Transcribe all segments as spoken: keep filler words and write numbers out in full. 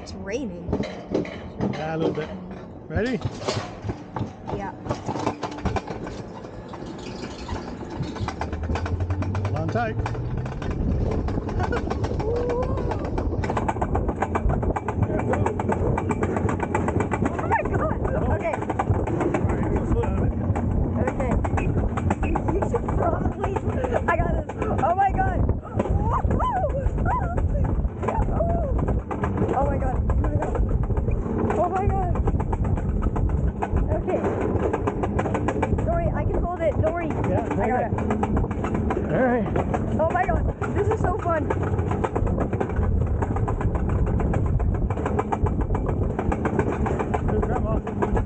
it's raining. Yeah, a little bit. Ready? Yeah. Hold on tight. Oh my god! Okay. Okay. You should probably. I got this. Oh my god! Oh my god! Oh my god! Okay. Dory, I can hold it. Dory. Yeah, I got it. Alright. Oh my god! This is so fun. Good grandma.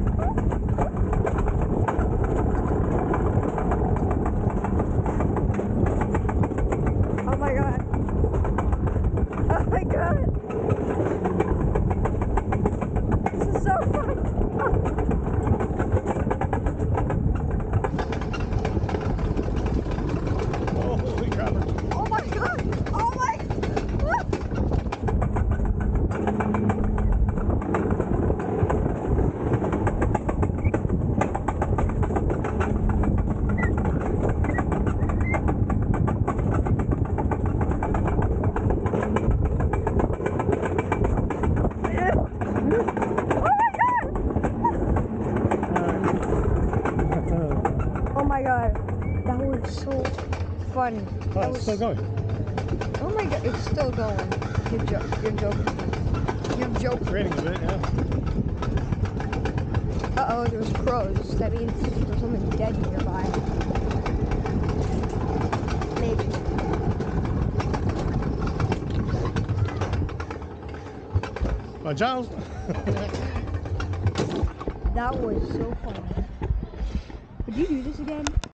Oh my god. Oh my god. This is so fun. Oh, holy crap. Oh my god. Oh my. Oh my god, that was so fun. Oh, That it's was, still going. oh my god, it's still going. You're, jo you're joking. You're joking. Raining a bit, yeah. Uh oh, there's crows. That means there's something dead nearby. Maybe. Oh, Giles. That was so fun. Would you do this again?